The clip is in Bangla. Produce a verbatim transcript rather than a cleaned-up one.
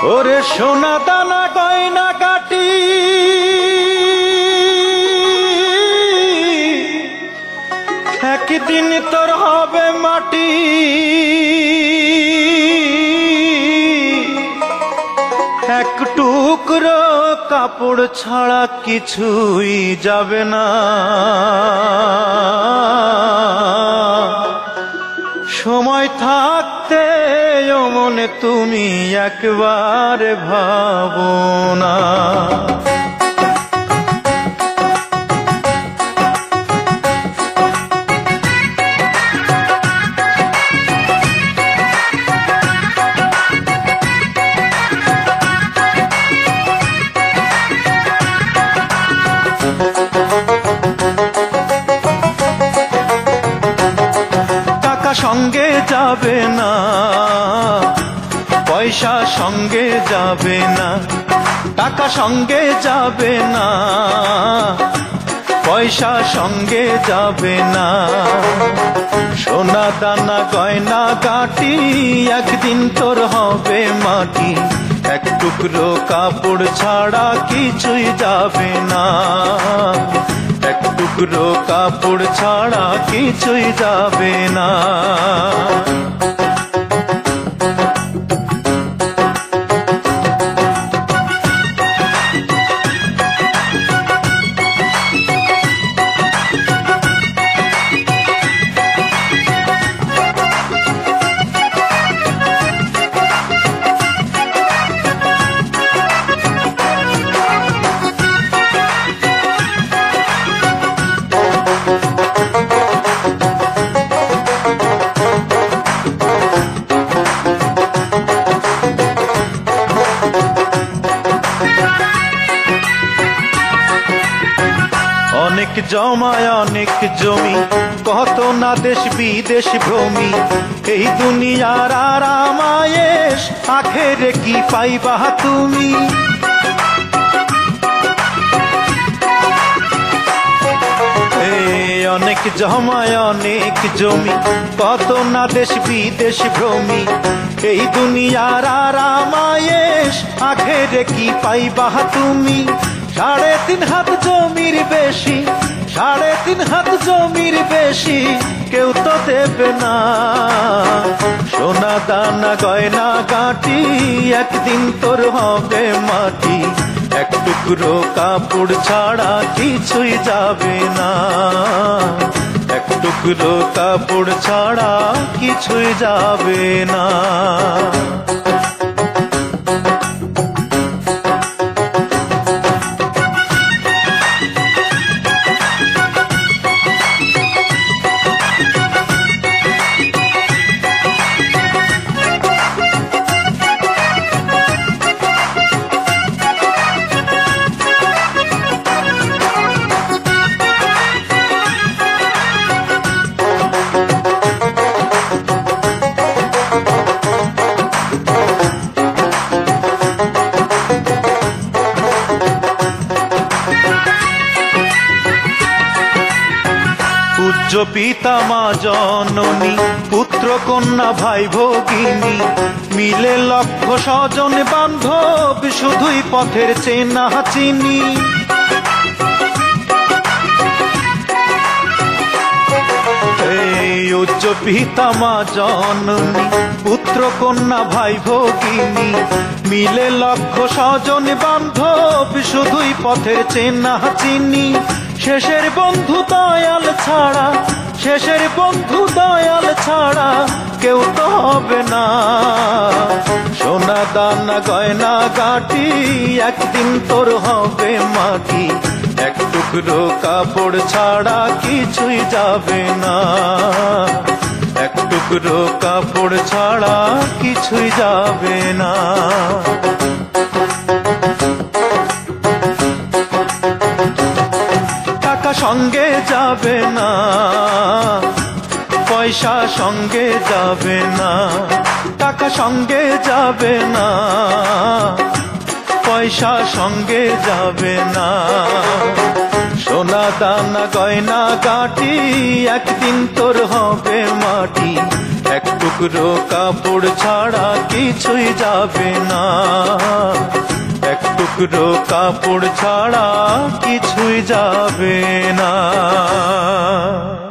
ওরে সোনা দানা গয়না কাটি একদিন তোর হবে মাটি। এক টুকরো কাপড় ছাড়া কিছুই যাবে না। সময় থাকতে ও মনে তুমি একবার ভাবো না। সঙ্গে যাবে না, পয়সা সঙ্গে যাবে না। টাকা সঙ্গে যাবে না, পয়সা সঙ্গে যাবে না। সোনা দানা গয়না কাটি একদিন তোর হবে মাটি। এক টুকরো কাপড় ছাড়া কিছুই যাবে না। এক টুকরো কাপড় ছাড়া কিছুই যাবে না। অনেক জমায় অনেক জমি, কত না দেশ বিদেশ ভ্রমি। এই দুনিয়ার আরামায়েশ আখেরে কি পাইবা তুমি। অনেক জমায় অনেক জমি, কত না দেশ বিদেশ ভ্রমি। এই দুনিয়ার আরামায়েশ আখেরে কি পাইবা তুমি। সাড়ে তিন হাত জমির বেশি, সাড়ে তিন হাত জমির বেশি কেউ তো দেবে না। সোনা দানা গয়না কাটি একদিন তোর হবে মাটি। এক টুকরো কাপড় ছাড়া কিছুই যাবে না। এক টুকরো কাপড় ছাড়া কিছুই যাবে না। পূজ্য পিতা মা জননী, পুত্র কন্যা ভাই ভগিনী, মিলে লক্ষ স্বজন বান্ধব, শুধুই পথের চেনা চিনি। উচ্চ পিতা মা জননী, পুত্র কন্যা ভাই ভগিনী, মিলে লক্ষ স্বজন বান্ধব, শুধুই পথের চেনা চিনি। শেষের বন্ধু দয়াল ছাড়া, শেষের বন্ধু দয়াল ছাড়া কেউ তো হবে না। সোনা দানা গয়না কাটি একদিন তোর হবে মাটি। এক টুকরো কাপড় ছাড়া কিছুই যাবে না। এক টুকরো কাপড় ছাড়া কিছুই যাবে না। টাকা সঙ্গে যাবে না, পয়সা সঙ্গে যাবে না। টাকা সঙ্গে যাবে না, পয়সা সঙ্গে যাবে না। সোনা দানা গয়না কাটি একদিন তোর হবে মাটি। এক টুকরো কাপড় ছাড়া কিছুই যাবে না, এক টুকরো কাপড় ছাড়া কিছুই যাবে না।